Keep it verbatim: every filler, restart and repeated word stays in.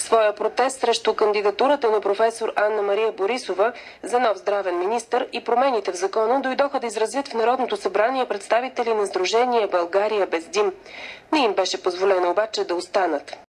своя протест срещу кандидатурата на професор Анна Мария Борисова за нов здравен министър и промените в закона дойдоха да изразят в Народното събрание представители на Сдружение България без дим. Не им беше позволено обаче да останат.